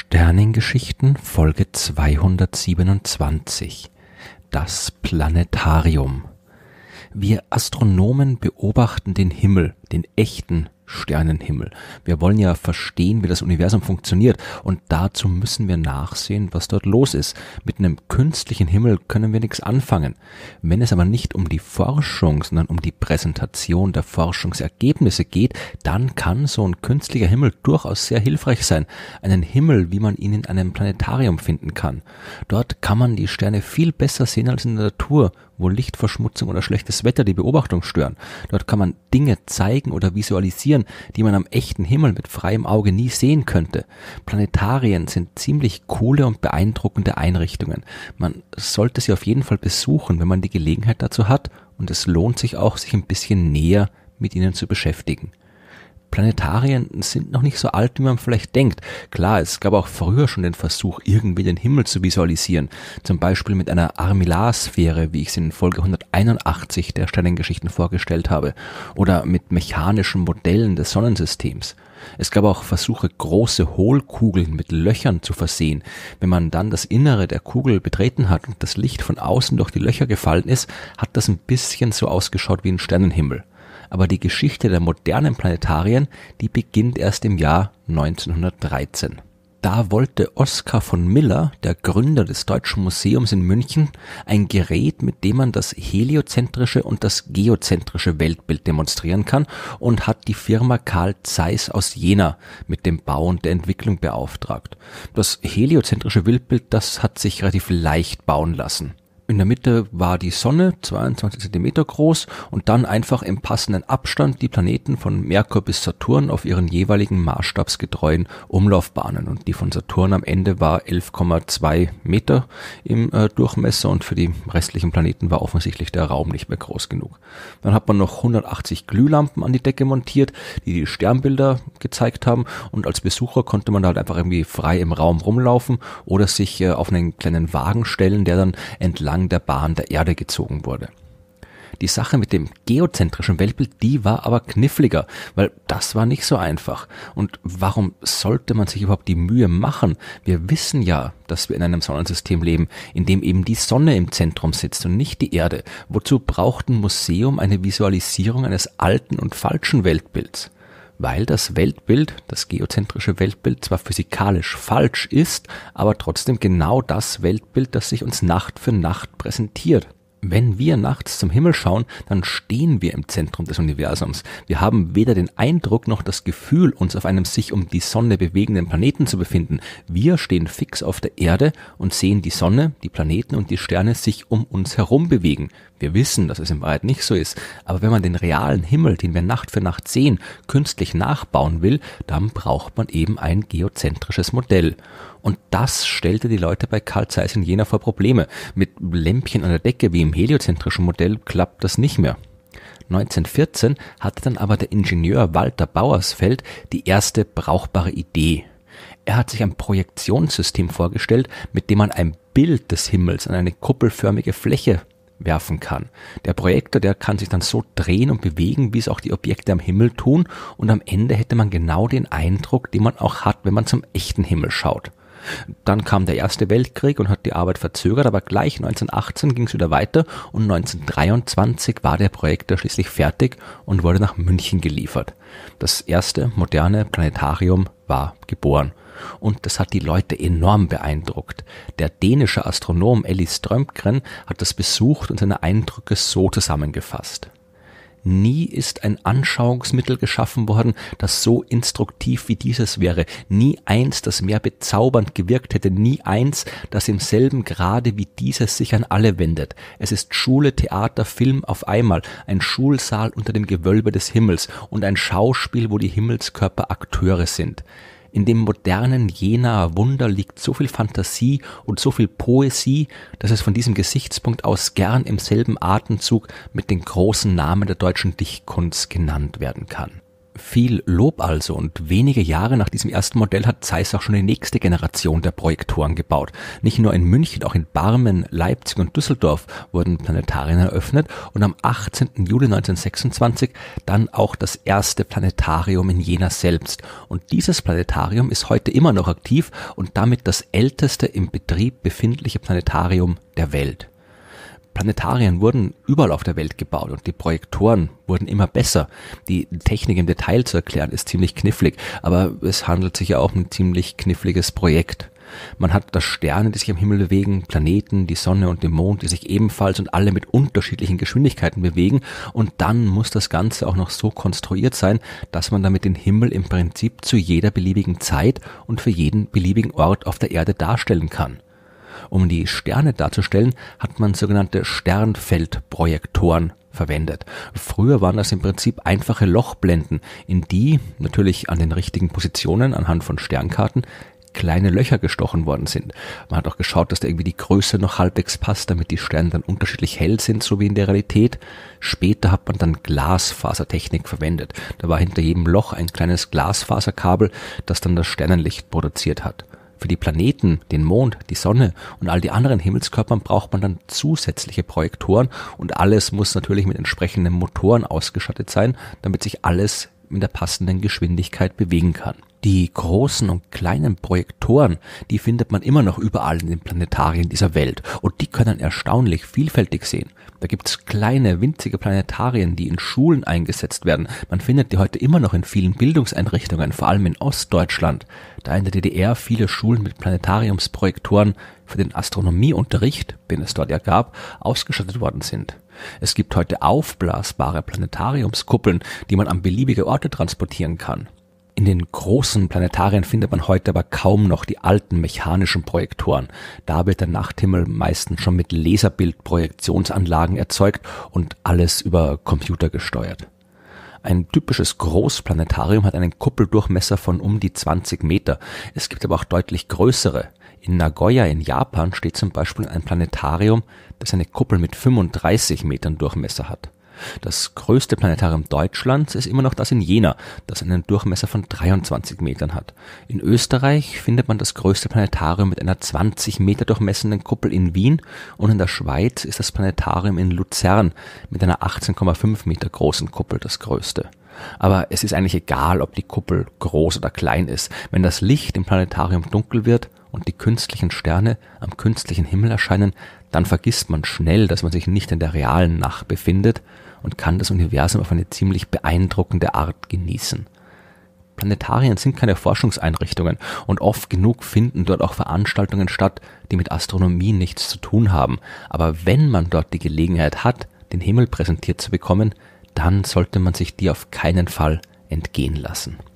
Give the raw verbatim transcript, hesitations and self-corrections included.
Sternengeschichten Folge zweihundertsiebenundzwanzig. Das Planetarium. Wir Astronomen beobachten den Himmel, den echten Sternenhimmel. Wir wollen ja verstehen, wie das Universum funktioniert, und dazu müssen wir nachsehen, was dort los ist. Mit einem künstlichen Himmel können wir nichts anfangen. Wenn es aber nicht um die Forschung, sondern um die Präsentation der Forschungsergebnisse geht, dann kann so ein künstlicher Himmel durchaus sehr hilfreich sein. Einen Himmel, wie man ihn in einem Planetarium finden kann. Dort kann man die Sterne viel besser sehen als in der Natur, wo Lichtverschmutzung oder schlechtes Wetter die Beobachtung stören. Dort kann man Dinge zeigen oder visualisieren, die man am echten Himmel mit freiem Auge nie sehen könnte. Planetarien sind ziemlich coole und beeindruckende Einrichtungen. Man sollte sie auf jeden Fall besuchen, wenn man die Gelegenheit dazu hat, und es lohnt sich auch, sich ein bisschen näher mit ihnen zu beschäftigen. Planetarien sind noch nicht so alt, wie man vielleicht denkt. Klar, es gab auch früher schon den Versuch, irgendwie den Himmel zu visualisieren. Zum Beispiel mit einer Armillarsphäre, wie ich sie in Folge hunderteinundachtzig der Sternengeschichten vorgestellt habe. Oder mit mechanischen Modellen des Sonnensystems. Es gab auch Versuche, große Hohlkugeln mit Löchern zu versehen. Wenn man dann das Innere der Kugel betreten hat und das Licht von außen durch die Löcher gefallen ist, hat das ein bisschen so ausgeschaut wie ein Sternenhimmel. Aber die Geschichte der modernen Planetarien, die beginnt erst im Jahr neunzehnhundertdreizehn. Da wollte Oskar von Miller, der Gründer des Deutschen Museums in München, ein Gerät, mit dem man das heliozentrische und das geozentrische Weltbild demonstrieren kann, und hat die Firma Carl Zeiss aus Jena mit dem Bau und der Entwicklung beauftragt. Das heliozentrische Weltbild, das hat sich relativ leicht bauen lassen. In der Mitte war die Sonne, zweiundzwanzig Zentimeter groß, und dann einfach im passenden Abstand die Planeten von Merkur bis Saturn auf ihren jeweiligen maßstabsgetreuen Umlaufbahnen. Und die von Saturn am Ende war elf Komma zwei Meter im äh, Durchmesser, und für die restlichen Planeten war offensichtlich der Raum nicht mehr groß genug. Dann hat man noch hundertachtzig Glühlampen an die Decke montiert, die die Sternbilder gezeigt haben, und als Besucher konnte man halt einfach irgendwie frei im Raum rumlaufen oder sich äh, auf einen kleinen Wagen stellen, der dann entlang der Bahn der Erde gezogen wurde. Die Sache mit dem geozentrischen Weltbild, die war aber kniffliger, weil das war nicht so einfach. Und warum sollte man sich überhaupt die Mühe machen? Wir wissen ja, dass wir in einem Sonnensystem leben, in dem eben die Sonne im Zentrum sitzt und nicht die Erde. Wozu braucht ein Museum eine Visualisierung eines alten und falschen Weltbilds? Weil das Weltbild, das geozentrische Weltbild, zwar physikalisch falsch ist, aber trotzdem genau das Weltbild, das sich uns Nacht für Nacht präsentiert. Wenn wir nachts zum Himmel schauen, dann stehen wir im Zentrum des Universums. Wir haben weder den Eindruck noch das Gefühl, uns auf einem sich um die Sonne bewegenden Planeten zu befinden. Wir stehen fix auf der Erde und sehen die Sonne, die Planeten und die Sterne sich um uns herum bewegen. Wir wissen, dass es in Wahrheit nicht so ist, aber wenn man den realen Himmel, den wir Nacht für Nacht sehen, künstlich nachbauen will, dann braucht man eben ein geozentrisches Modell. Und das stellte die Leute bei Carl Zeiss in Jena vor Probleme. Mit Lämpchen an der Decke wie im heliozentrischen Modell klappt das nicht mehr. neunzehnhundertvierzehn hatte dann aber der Ingenieur Walter Bauersfeld die erste brauchbare Idee. Er hat sich ein Projektionssystem vorgestellt, mit dem man ein Bild des Himmels an eine kuppelförmige Fläche werfen kann. Der Projektor, der kann sich dann so drehen und bewegen, wie es auch die Objekte am Himmel tun, und am Ende hätte man genau den Eindruck, den man auch hat, wenn man zum echten Himmel schaut. Dann kam der Erste Weltkrieg und hat die Arbeit verzögert, aber gleich neunzehnhundertachtzehn ging es wieder weiter, und neunzehnhundertdreiundzwanzig war der Projektor schließlich fertig und wurde nach München geliefert. Das erste moderne Planetarium war geboren. Und das hat die Leute enorm beeindruckt. Der dänische Astronom Elly Strömgren hat das besucht und seine Eindrücke so zusammengefasst. Nie ist ein Anschauungsmittel geschaffen worden, das so instruktiv wie dieses wäre. Nie eins, das mehr bezaubernd gewirkt hätte. Nie eins, das im selben Grade wie dieses sich an alle wendet. Es ist Schule, Theater, Film auf einmal. Ein Schulsaal unter dem Gewölbe des Himmels und ein Schauspiel, wo die Himmelskörper Akteure sind. In dem modernen Jenaer Wunder liegt so viel Fantasie und so viel Poesie, dass es von diesem Gesichtspunkt aus gern im selben Atemzug mit den großen Namen der deutschen Dichtkunst genannt werden kann. Viel Lob also, und wenige Jahre nach diesem ersten Modell hat Zeiss auch schon die nächste Generation der Projektoren gebaut. Nicht nur in München, auch in Barmen, Leipzig und Düsseldorf wurden Planetarien eröffnet und am achtzehnten Juli neunzehnhundertsechsundzwanzig dann auch das erste Planetarium in Jena selbst. Und dieses Planetarium ist heute immer noch aktiv und damit das älteste im Betrieb befindliche Planetarium der Welt. Planetarien wurden überall auf der Welt gebaut und die Projektoren wurden immer besser. Die Technik im Detail zu erklären ist ziemlich knifflig, aber es handelt sich ja auch um ein ziemlich kniffliges Projekt. Man hat da Sterne, die sich am Himmel bewegen, Planeten, die Sonne und den Mond, die sich ebenfalls und alle mit unterschiedlichen Geschwindigkeiten bewegen, und dann muss das Ganze auch noch so konstruiert sein, dass man damit den Himmel im Prinzip zu jeder beliebigen Zeit und für jeden beliebigen Ort auf der Erde darstellen kann. Um die Sterne darzustellen, hat man sogenannte Sternfeldprojektoren verwendet. Früher waren das im Prinzip einfache Lochblenden, in die, natürlich an den richtigen Positionen anhand von Sternkarten, kleine Löcher gestochen worden sind. Man hat auch geschaut, dass da irgendwie die Größe noch halbwegs passt, damit die Sterne dann unterschiedlich hell sind, so wie in der Realität. Später hat man dann Glasfasertechnik verwendet. Da war hinter jedem Loch ein kleines Glasfaserkabel, das dann das Sternenlicht produziert hat. Für die Planeten, den Mond, die Sonne und all die anderen Himmelskörpern braucht man dann zusätzliche Projektoren, und alles muss natürlich mit entsprechenden Motoren ausgestattet sein, damit sich alles in der passenden Geschwindigkeit bewegen kann. Die großen und kleinen Projektoren, die findet man immer noch überall in den Planetarien dieser Welt, und die können erstaunlich vielfältig sehen. Da gibt's kleine, winzige Planetarien, die in Schulen eingesetzt werden. Man findet die heute immer noch in vielen Bildungseinrichtungen, vor allem in Ostdeutschland, da in der D D R viele Schulen mit Planetariumsprojektoren für den Astronomieunterricht, den es dort ja gab, ausgestattet worden sind. Es gibt heute aufblasbare Planetariumskuppeln, die man an beliebige Orte transportieren kann. In den großen Planetarien findet man heute aber kaum noch die alten mechanischen Projektoren. Da wird der Nachthimmel meistens schon mit Laserbildprojektionsanlagen erzeugt und alles über Computer gesteuert. Ein typisches Großplanetarium hat einen Kuppeldurchmesser von um die zwanzig Meter. Es gibt aber auch deutlich größere. In Nagoya in Japan steht zum Beispiel ein Planetarium, das eine Kuppel mit fünfunddreißig Metern Durchmesser hat. Das größte Planetarium Deutschlands ist immer noch das in Jena, das einen Durchmesser von dreiundzwanzig Metern hat. In Österreich findet man das größte Planetarium mit einer zwanzig Meter durchmessenden Kuppel in Wien, und in der Schweiz ist das Planetarium in Luzern mit einer achtzehn Komma fünf Meter großen Kuppel das größte. Aber es ist eigentlich egal, ob die Kuppel groß oder klein ist. Wenn das Licht im Planetarium dunkel wird und die künstlichen Sterne am künstlichen Himmel erscheinen, dann vergisst man schnell, dass man sich nicht in der realen Nacht befindet und kann das Universum auf eine ziemlich beeindruckende Art genießen. Planetarien sind keine Forschungseinrichtungen, und oft genug finden dort auch Veranstaltungen statt, die mit Astronomie nichts zu tun haben. Aber wenn man dort die Gelegenheit hat, den Himmel präsentiert zu bekommen, dann sollte man sich die auf keinen Fall entgehen lassen.